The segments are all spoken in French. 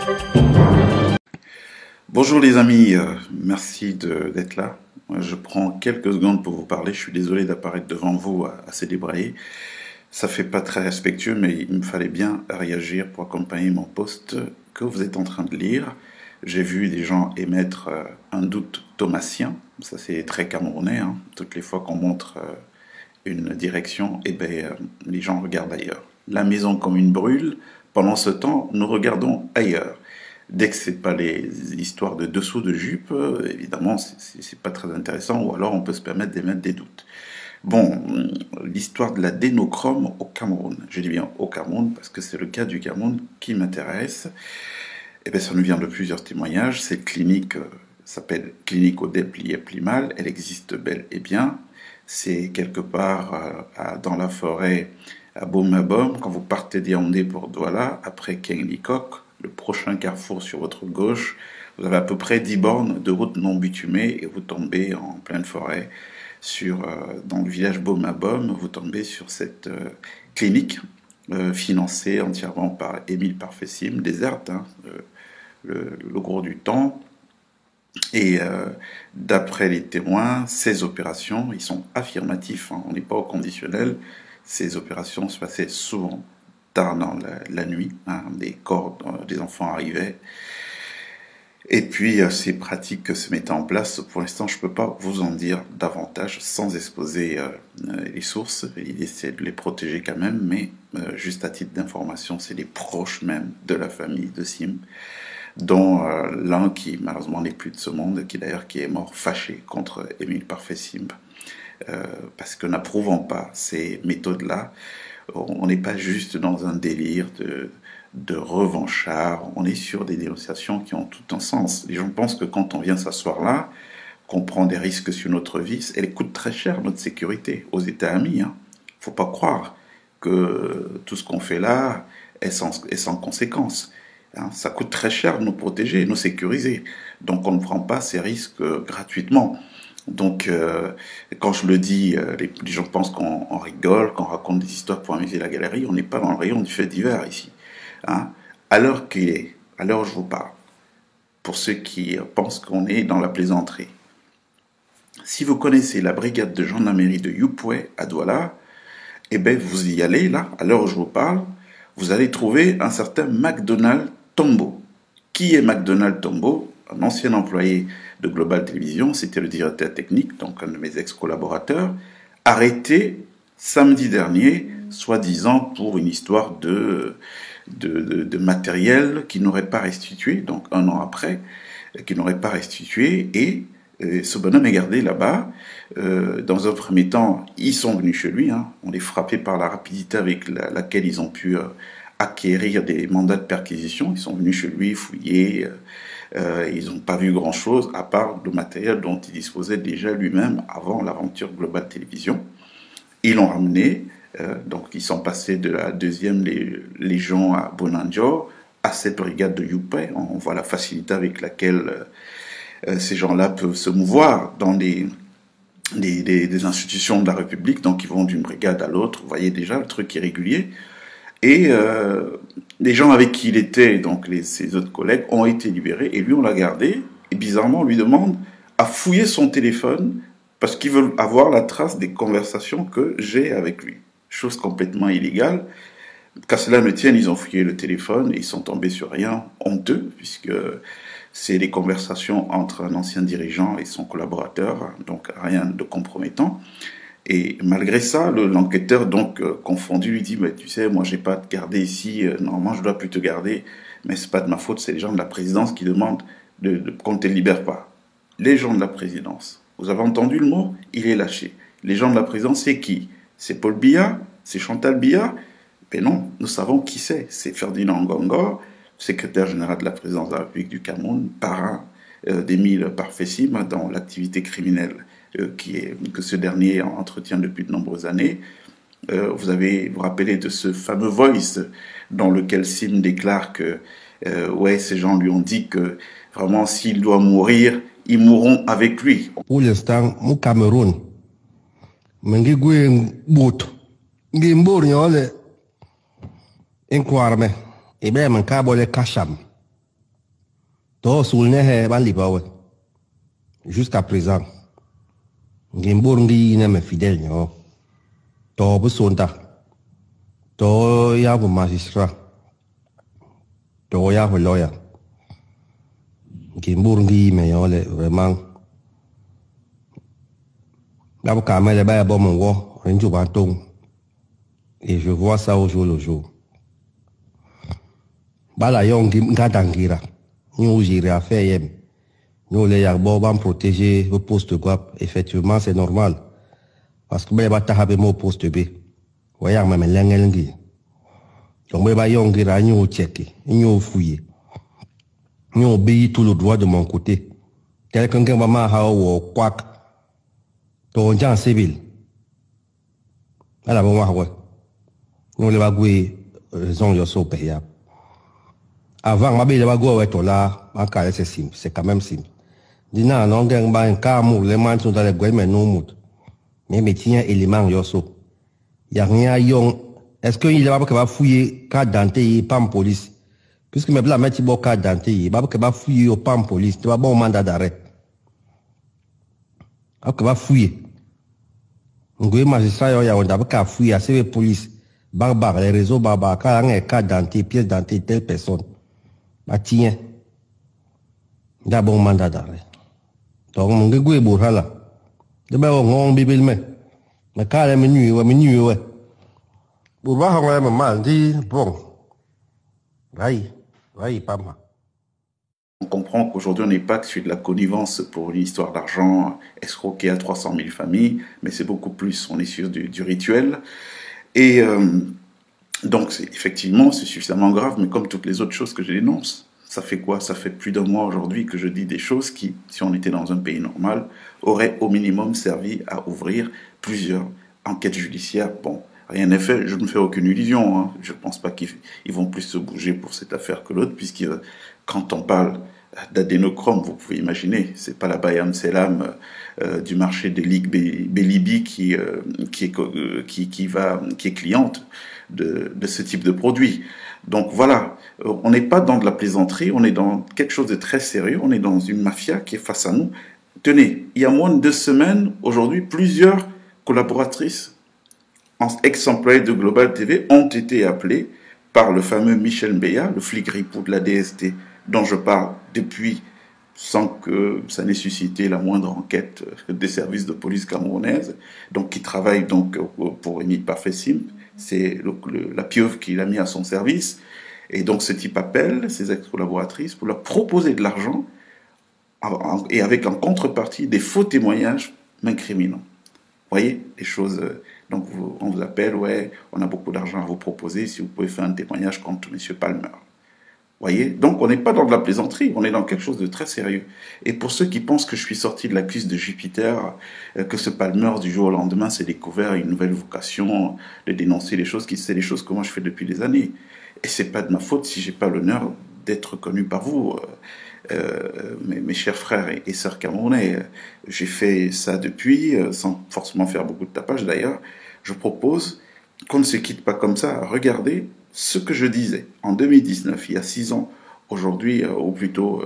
Bonjour les amis, merci d'être là. Je prends quelques secondes pour vous parler. Je suis désolé d'apparaître devant vous assez débraillé. Ça fait pas très respectueux, mais il me fallait bien réagir pour accompagner mon post que vous êtes en train de lire. J'ai vu des gens émettre un doute thomasien. Ça c'est très camerounais, hein. Toutes les fois qu'on montre une direction, les gens regardent ailleurs. La maison commune brûle. Pendant ce temps, nous regardons ailleurs. Dès que c'est pas les histoires de dessous de jupe, évidemment, c'est pas très intéressant, ou alors on peut se permettre d'émettre des doutes. Bon, l'histoire de l'adénochrome au Cameroun. Je dis bien au Cameroun parce que c'est le cas du Cameroun qui m'intéresse. Eh bien, ça nous vient de plusieurs témoignages. Cette clinique s'appelle Clinique Odep Limal. Elle existe bel et bien. C'est quelque part dans la forêt à Bomabom. Quand vous partez d'Yaoundé pour Douala, après Kenglikok, le prochain carrefour sur votre gauche, vous avez à peu près 10 bornes de route non bitumée et vous tombez en pleine forêt dans le village Bomabom, vous tombez sur cette clinique financée entièrement par Émile Parfessim, déserte, hein, le gros du temps. Et d'après les témoins, ces opérations, ils sont affirmatifs, hein, on n'est pas au conditionnel, ces opérations se passaient souvent tard dans la nuit, hein, des corps des enfants arrivaient. Et puis ces pratiques se mettaient en place. Pour l'instant, je ne peux pas vous en dire davantage sans exposer les sources. L'idée, c'est de les protéger quand même, mais juste à titre d'information, c'est les proches même de la famille de Sim, dont l'un qui malheureusement n'est plus de ce monde, qui est mort fâché contre Émile Parfessim, parce que n'approuvant pas ces méthodes-là, on n'est pas juste dans un délire de revanchard, on est sur des dénonciations qui ont tout un sens. Les gens pensent que quand on vient s'asseoir là, qu'on prend des risques sur notre vie, elle coûte très cher notre sécurité aux États amis. Hein. Faut pas croire que tout ce qu'on fait là est sans conséquence. Hein. Ça coûte très cher de nous protéger, de nous sécuriser. Donc on ne prend pas ces risques gratuitement. Donc, quand je le dis, les gens pensent qu'on rigole, qu'on raconte des histoires pour amuser la galerie. On n'est pas dans le rayon du fait divers ici. Hein. À l'heure qu'il est, à l'heure où je vous parle, pour ceux qui pensent qu'on est dans la plaisanterie, si vous connaissez la brigade de gendarmerie de Youpoué à Douala, eh bien, vous y allez, là, à l'heure où je vous parle, vous allez trouver un certain McDonald Tombo. Qui est McDonald Tombo? Un ancien employé de Global Télévision, c'était le directeur technique, donc un de mes ex-collaborateurs, arrêté samedi dernier, soi-disant pour une histoire de matériel qui n'aurait pas restitué, donc un an après, qui n'aurait pas restitué, et ce bonhomme est gardé là-bas. Dans un premier temps, ils sont venus chez lui, hein, on est frappé par la rapidité avec laquelle ils ont pu acquérir des mandats de perquisition, ils sont venus chez lui fouiller. Ils n'ont pas vu grand-chose à part le matériel dont il disposait déjà lui-même avant l'aventure Global Télévision. Ils l'ont ramené, donc ils sont passés de la 2e Légion à Bonanjo à cette brigade de Youpé. On voit la facilité avec laquelle ces gens-là peuvent se mouvoir dans des institutions de la République, donc ils vont d'une brigade à l'autre. Vous voyez déjà le truc irrégulier. Et les gens avec qui il était, donc ses autres collègues, ont été libérés et lui on l'a gardé. Et bizarrement on lui demande à fouiller son téléphone parce qu'ils veulent avoir la trace des conversations que j'ai avec lui. Chose complètement illégale. Qu'à cela ne tienne, ils ont fouillé le téléphone et ils sont tombés sur rien honteux puisque c'est des conversations entre un ancien dirigeant et son collaborateur, donc rien de compromettant. Et malgré ça, l'enquêteur, donc confondu, lui dit, mais tu sais, moi j'ai pas à te garder ici, normalement je dois plus te garder, mais c'est pas de ma faute, c'est les gens de la présidence qui demandent qu'on ne te libère pas. Les gens de la présidence, vous avez entendu le mot? Il est lâché. Les gens de la présidence, c'est qui? C'est Paul Biya? C'est Chantal Biya? Ben non, nous savons qui c'est Ferdinand Ngongor, secrétaire général de la présidence de la République du Cameroun, parrain d'Émile Parfessim dans l'activité criminelle que ce dernier entretient depuis de nombreuses années. Vous vous rappelez de ce fameux voice dans lequel Sim déclare que ouais, ces gens lui ont dit que vraiment s'il doit mourir, ils mourront avec lui. Pour l'instant, au Cameroun, je suis bout. Je suis bout, et bien, je suis kacham. To sul ne he ban libawe. Jusqu'à présent. Ngimburungi ne me fidèle nyo. To bu sonda. To ya bu magistrat. To ya bu lawyer. Ngimburungi me yo le vraiment. Là bu kamele ba bo mon wo, renju ba tong. Et je vois ça au jour le jour. Bala yon ngadangira. Nous j'irai à faire yem. Nous les yarbos vont protéger le poste guap. Effectivement, c'est normal. Parce que ben bata habe mo poste B. Voyez même l'engelngi. Donc ben ba yon gira nous checker, nous fouiller. Nous obéir tout le droit de mon côté. Quelqu'un qui m'a ha ou quack. Ton gens civil. Alors bon ouais. Nous les va gouer raison yo so payable. Avant, ma belle va go ouais là, en cas c'est simple, c'est quand même simple. Dina non gang ba un cas mou les man sont dans les gouets mais non mout. Mais tiens élément yo so. Y a rien yon. Est-ce que il va fouiller carte d'identité pam police? Puisque me bla mettre bo carte d'identité, va fouiller au pam police, tu vas bon mandat d'arrêt. Va fouiller. Ngwe magistrat yo ya on va fouiller à ces police. Barbare les réseaux barbares car un carte d'identité, pièce d'identité telle personne. Bah tiens. D'abord mandat d'arrêt. Donc mon gwe bourhala. De ba on bibil me. Na kala menu ouais. Pour voir on a mal dit bon. Vai pas mal. On comprend qu'aujourd'hui, on n'est pas que sur de la connivence pour une histoire d'argent escroquée à 300 000 familles, mais c'est beaucoup plus. On est sur du rituel. Et donc, effectivement, c'est suffisamment grave, mais comme toutes les autres choses que je dénonce, ça fait quoi? Ça fait plus d'un mois aujourd'hui que je dis des choses qui, si on était dans un pays normal, auraient au minimum servi à ouvrir plusieurs enquêtes judiciaires. Bon, rien n'est fait, je ne me fais aucune illusion. Hein. Je ne pense pas qu'ils vont plus se bouger pour cette affaire que l'autre, puisque quand on parle d'adénochrome, vous pouvez imaginer, c'est pas la Bayam Selam du marché des ligues Bélibi qui est cliente de ce type de produit. Donc voilà, on n'est pas dans de la plaisanterie, on est dans quelque chose de très sérieux, on est dans une mafia qui est face à nous. Tenez, il y a moins de 2 semaines, aujourd'hui, plusieurs collaboratrices ex-employés de Global TV ont été appelés par le fameux Michel Mbeya, le flic ripou de la DST, dont je parle depuis sans que ça n'ait suscité la moindre enquête des services de police camerounaises, donc qui travaille donc pour Émile Parfait-Simp, c'est la pieuvre qu'il a mis à son service, et donc ce type appelle ses ex-collaboratrices pour leur proposer de l'argent et avec en contrepartie des faux témoignages m'incriminant. Vous voyez, les choses... Donc on vous appelle, ouais, on a beaucoup d'argent à vous proposer, si vous pouvez faire un témoignage contre M. Palmer. Voyez, donc on n'est pas dans de la plaisanterie, on est dans quelque chose de très sérieux. Et pour ceux qui pensent que je suis sorti de la cuisse de Jupiter, que ce Palmer du jour au lendemain s'est découvert une nouvelle vocation de dénoncer les choses, c'est des choses que moi je fais depuis des années. Et c'est pas de ma faute si j'ai pas l'honneur d'être connu par vous, mes chers frères et sœurs camerounais. J'ai fait ça depuis, sans forcément faire beaucoup de tapage d'ailleurs. Je propose qu'on ne se quitte pas comme ça. Regardez ce que je disais en 2019, il y a 6 ans, aujourd'hui, ou plutôt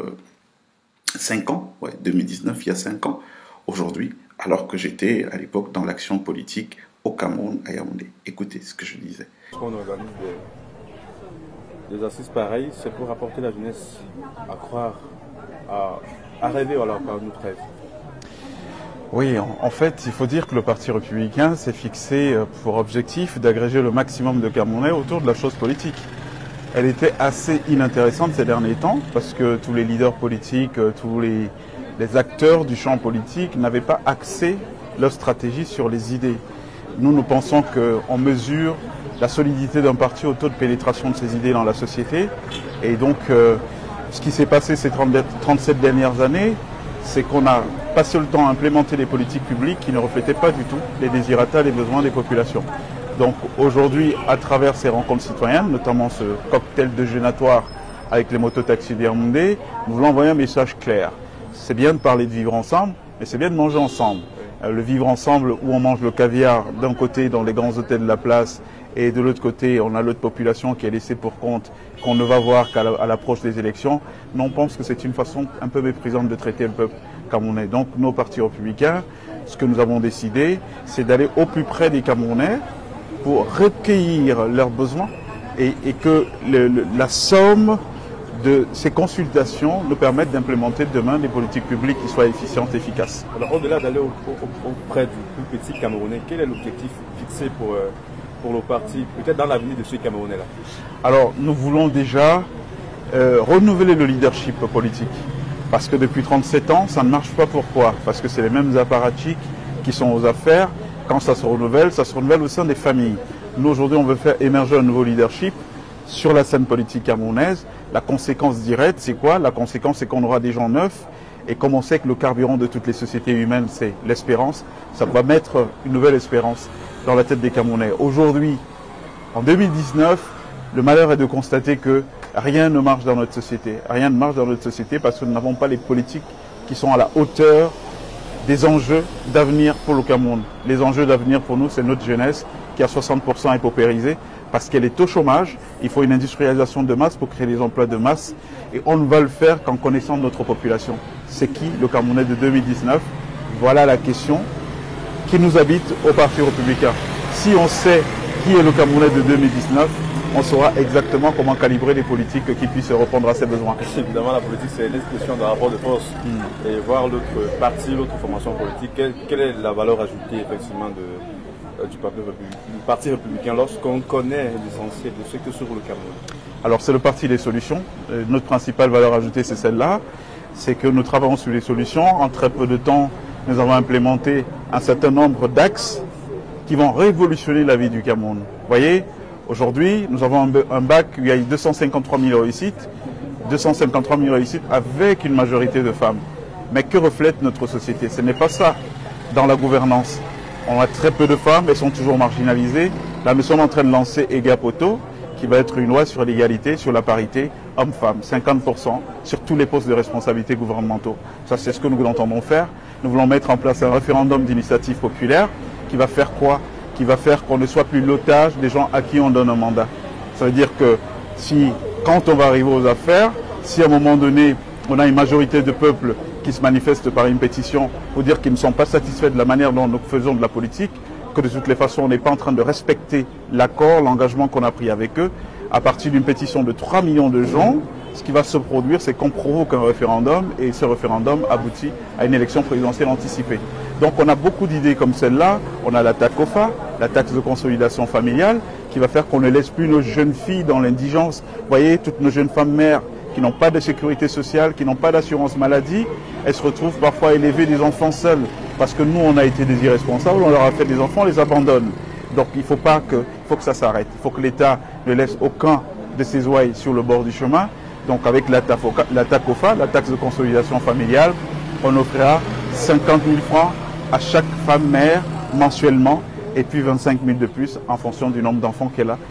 5 ans, ouais, 2019, il y a 5 ans, aujourd'hui, alors que j'étais à l'époque dans l'action politique au Cameroun, à Yaoundé. Écoutez ce que je disais. On organise des assises pareilles, c'est pour apporter la jeunesse à croire, à rêver alors par nous 13. Oui, en fait, il faut dire que le Parti républicain s'est fixé pour objectif d'agréger le maximum de Camerounais autour de la chose politique. Elle était assez inintéressante ces derniers temps parce que tous les leaders politiques, tous les acteurs du champ politique n'avaient pas axé leur stratégie sur les idées. Nous pensons qu'on mesure la solidité d'un parti au taux de pénétration de ses idées dans la société. Et donc, ce qui s'est passé ces 37 dernières années, c'est qu'on a passé le temps à implémenter des politiques publiques qui ne reflétaient pas du tout les désirata, les besoins des populations. Donc aujourd'hui, à travers ces rencontres citoyennes, notamment ce cocktail déjeunatoire avec les mototaxis d'Yaoundé, nous voulons envoyer un message clair. C'est bien de parler de vivre ensemble, mais c'est bien de manger ensemble. le vivre ensemble où on mange le caviar d'un côté dans les grands hôtels de la place et de l'autre côté on a l'autre population qui est laissée pour compte qu'on ne va voir qu'à l'approche des élections, nous on pense que c'est une façon un peu méprisante de traiter le peuple camerounais. Donc nos partis républicains, ce que nous avons décidé, c'est d'aller au plus près des Camerounais pour recueillir leurs besoins et que la somme de ces consultations nous permettent d'implémenter demain des politiques publiques qui soient efficientes et efficaces. Alors au-delà d'aller auprès du plus petit Camerounais, quel est l'objectif fixé pour le parti, peut-être dans l'avenir de ce Camerounais-là? Alors nous voulons déjà renouveler le leadership politique. Parce que depuis 37 ans, ça ne marche pas. Pourquoi? Parce que c'est les mêmes apparatchiks qui sont aux affaires. Quand ça se renouvelle au sein des familles. Nous, aujourd'hui, on veut faire émerger un nouveau leadership sur la scène politique camerounaise. La conséquence directe, c'est quoi? La conséquence, c'est qu'on aura des gens neufs. Et comme on sait que le carburant de toutes les sociétés humaines, c'est l'espérance, ça va mettre une nouvelle espérance dans la tête des Camerounais. Aujourd'hui, en 2019, le malheur est de constater que rien ne marche dans notre société. Rien ne marche dans notre société parce que nous n'avons pas les politiques qui sont à la hauteur des enjeux d'avenir pour le Cameroun. Les enjeux d'avenir pour nous, c'est notre jeunesse qui a 60% est paupérisée parce qu'elle est au chômage. Il faut une industrialisation de masse pour créer des emplois de masse. Et on ne va le faire qu'en connaissant notre population. C'est qui le Camerounais de 2019? Voilà la question qui nous habite au Parti républicain. Si on sait qui est le Camerounais de 2019, on saura exactement comment calibrer les politiques qui puissent répondre à ses besoins. Évidemment, la politique, c'est l'expression d'un rapport de force. Et voir l'autre parti, l'autre formation politique, quelle est la valeur ajoutée effectivement du parti républicain lorsqu'on connaît l'essentiel de ce que sur le Cameroun? Alors c'est le parti des solutions. Notre principale valeur ajoutée, c'est celle-là. C'est que nous travaillons sur les solutions. En très peu de temps, nous avons implémenté un certain nombre d'axes qui vont révolutionner la vie du Cameroun. Vous voyez, aujourd'hui, nous avons un bac où il y a 253 000 réussites. 253 000 réussites avec une majorité de femmes. Mais que reflète notre société? Ce n'est pas ça dans la gouvernance. On a très peu de femmes, elles sont toujours marginalisées. Là, nous sommes en train de lancer EGAPOTO, qui va être une loi sur l'égalité, sur la parité, hommes-femmes, 50% sur tous les postes de responsabilité gouvernementaux. Ça, c'est ce que nous entendons faire. Nous voulons mettre en place un référendum d'initiative populaire qui va faire quoi? Qui va faire qu'on ne soit plus l'otage des gens à qui on donne un mandat. Ça veut dire que quand on va arriver aux affaires, si à un moment donné, on a une majorité de peuple qui se manifeste par une pétition pour dire qu'ils ne sont pas satisfaits de la manière dont nous faisons de la politique, que de toutes les façons, on n'est pas en train de respecter l'accord, l'engagement qu'on a pris avec eux, à partir d'une pétition de 3 millions de gens, ce qui va se produire, c'est qu'on provoque un référendum et ce référendum aboutit à une élection présidentielle anticipée. Donc on a beaucoup d'idées comme celle-là. On a la TACOFA, la taxe de consolidation familiale, qui va faire qu'on ne laisse plus nos jeunes filles dans l'indigence. Vous voyez, toutes nos jeunes femmes mères qui n'ont pas de sécurité sociale, qui n'ont pas d'assurance maladie, elles se retrouvent parfois à élever des enfants seuls. Parce que nous, on a été des irresponsables, on leur a fait des enfants, on les abandonne. Donc il faut que ça s'arrête. Il faut que l'État ne laisse aucun de ses ouailles sur le bord du chemin. Donc avec la TACOFA, la taxe de consolidation familiale, on offrira 50 000 francs à chaque femme mère mensuellement et puis 25 000 de plus en fonction du nombre d'enfants qu'elle a.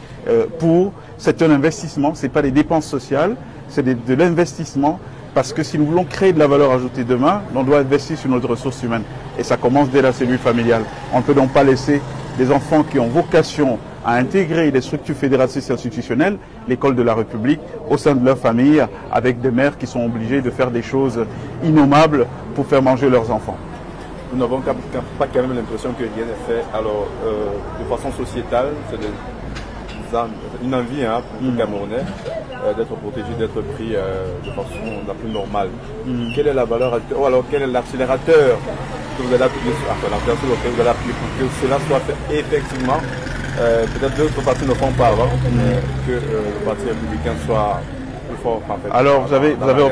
C'est un investissement, ce n'est pas des dépenses sociales, c'est de l'investissement parce que si nous voulons créer de la valeur ajoutée demain, on doit investir sur notre ressource humaine. Et ça commence dès la cellule familiale. On ne peut donc pas laisser des enfants qui ont vocation à intégrer les structures fédératrices institutionnelles, l'école de la République, au sein de leur famille, avec des mères qui sont obligées de faire des choses innommables pour faire manger leurs enfants. Nous n'avons pas quand même l'impression que rien n'est fait. Alors, de façon sociétale, c'est une envie pour les Camerounais d'être protégés, d'être pris de façon la plus normale. Quelle est la valeur ajoutée, ou alors quel est l'accélérateur que vous allez appuyer pour que cela soit fait effectivement? Peut-être d'autres partis ne font pas avant, que le Parti républicain soit plus fort. En fait, alors vous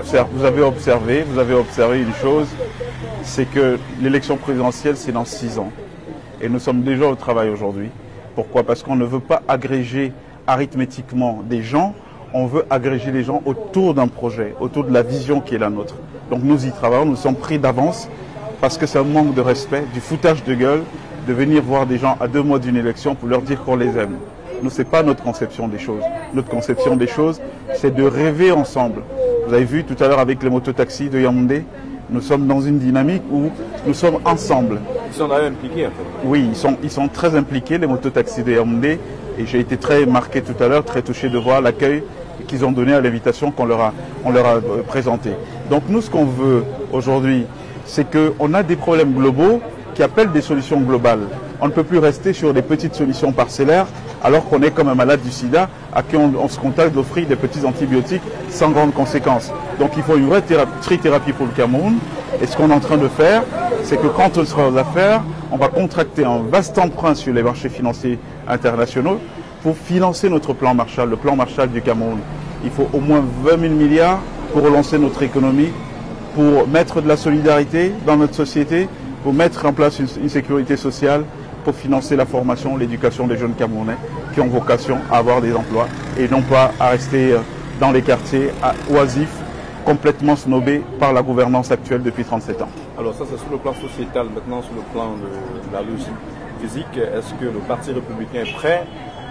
avez observé une chose, c'est que l'élection présidentielle c'est dans 6 ans. Et nous sommes déjà au travail aujourd'hui. Pourquoi? Parce qu'on ne veut pas agréger arithmétiquement des gens, on veut agréger les gens autour d'un projet, autour de la vision qui est la nôtre. Donc nous y travaillons, nous sommes pris d'avance parce que c'est un manque de respect, du foutage de gueule, de venir voir des gens à 2 mois d'une élection pour leur dire qu'on les aime. Nous, ce n'est pas notre conception des choses. Notre conception des choses, c'est de rêver ensemble. Vous avez vu tout à l'heure avec les mototaxis de Yaoundé, nous sommes dans une dynamique où nous sommes ensemble. Ils sont d'ailleurs impliqués en fait. Oui, ils sont très impliqués, les mototaxis de Yaoundé. Et j'ai été très marqué tout à l'heure, très touché de voir l'accueil qu'ils ont donné à l'invitation qu'on leur a présentée. Donc nous, ce qu'on veut aujourd'hui, c'est qu'on a des problèmes globaux qui appellent des solutions globales. On ne peut plus rester sur des petites solutions parcellaires alors qu'on est comme un malade du sida à qui on se contente d'offrir des petits antibiotiques sans grandes conséquences. Donc il faut une vraie trithérapie pour le Cameroun. Et ce qu'on est en train de faire, c'est que quand on sera aux affaires, on va contracter un vaste emprunt sur les marchés financiers internationaux pour financer notre plan Marshall, le plan Marshall du Cameroun. Il faut au moins 20 000 milliards pour relancer notre économie, pour mettre de la solidarité dans notre société, pour mettre en place une sécurité sociale, pour financer la formation, l'éducation des jeunes Camerounais qui ont vocation à avoir des emplois et non pas à rester dans les quartiers oisifs, complètement snobés par la gouvernance actuelle depuis 37 ans. Alors ça c'est sur le plan sociétal, maintenant sur le plan de la logique physique, est-ce que le Parti républicain est prêt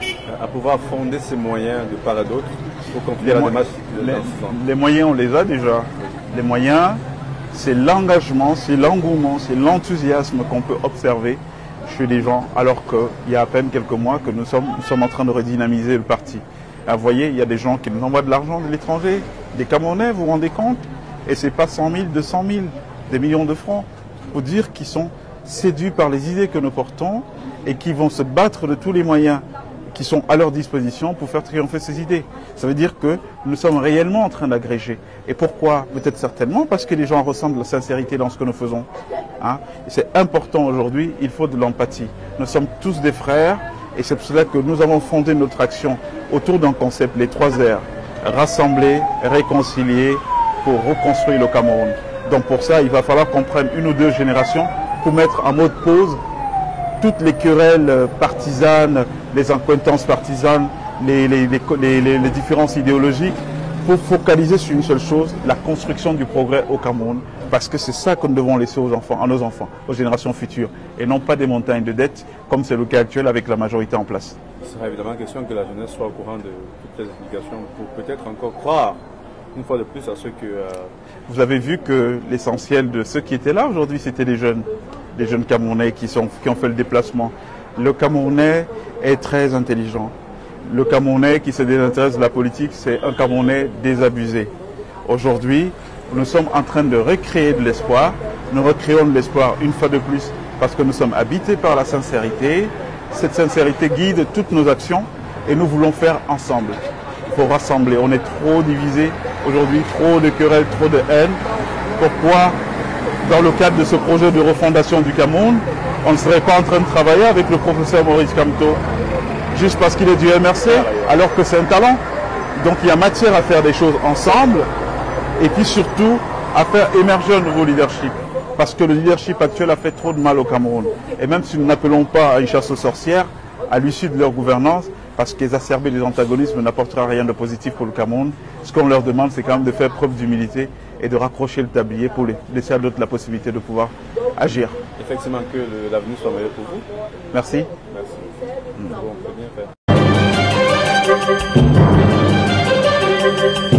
à pouvoir fonder ses moyens de part et d'autre pour continuer la démarche les moyens, on les a déjà. Les moyens, c'est l'engagement, c'est l'engouement, c'est l'enthousiasme qu'on peut observer chez les gens, alors qu'il y a à peine quelques mois que nous sommes en train de redynamiser le parti. Vous voyez, il y a des gens qui nous envoient de l'argent de l'étranger, des Camerounais, vous vous rendez compte? Et ce n'est pas 100 000, 200 000, des millions de francs. Il faut dire qu'ils sont séduits par les idées que nous portons et qui vont se battre de tous les moyens qui sont à leur disposition pour faire triompher ces idées. Ça veut dire que nous sommes réellement en train d'agréger. Et pourquoi? Peut-être certainement parce que les gens ressentent de la sincérité dans ce que nous faisons. Hein? C'est important aujourd'hui, il faut de l'empathie. Nous sommes tous des frères et c'est pour cela que nous avons fondé notre action autour d'un concept, les 3 R. Rassembler, réconcilier pour reconstruire le Cameroun. Donc pour ça, il va falloir qu'on prenne 1 ou 2 générations pour mettre en mode pause toutes les querelles partisanes, les accointances partisanes, les différences idéologiques, pour focaliser sur une seule chose, la construction du progrès au Cameroun. Parce que c'est ça que nous devons laisser aux enfants, à nos enfants, aux générations futures, et non pas des montagnes de dettes, comme c'est le cas actuel avec la majorité en place. Il sera évidemment question que la jeunesse soit au courant de toutes les explications pour peut-être encore croire, une fois de plus, à ceux que... Vous avez vu que l'essentiel de ceux qui étaient là aujourd'hui, c'était des jeunes Camerounais qui ont fait le déplacement. Le Camerounais est très intelligent. Le Camerounais qui se désintéresse de la politique, c'est un Camerounais désabusé. Aujourd'hui, nous sommes en train de recréer de l'espoir. Nous recréons de l'espoir une fois de plus parce que nous sommes habités par la sincérité. Cette sincérité guide toutes nos actions et nous voulons faire ensemble. Il faut rassembler. On est trop divisés aujourd'hui, trop de querelles, trop de haine. Pourquoi, dans le cadre de ce projet de refondation du Cameroun, on ne serait pas en train de travailler avec le professeur Maurice Kamto juste parce qu'il est du MRC, alors que c'est un talent. Donc il y a matière à faire des choses ensemble et puis surtout à faire émerger un nouveau leadership. Parce que le leadership actuel a fait trop de mal au Cameroun. Et même si nous n'appelons pas à une chasse aux sorcières, à l'issue de leur gouvernance, parce qu'exacerber les antagonismes n'apportera rien de positif pour le Cameroun, ce qu'on leur demande, c'est quand même de faire preuve d'humilité et de raccrocher le tablier pour laisser à d'autres la possibilité de pouvoir agir. Effectivement, que l'avenir soit meilleur pour vous. Merci. Merci. Bon, on peut bien faire.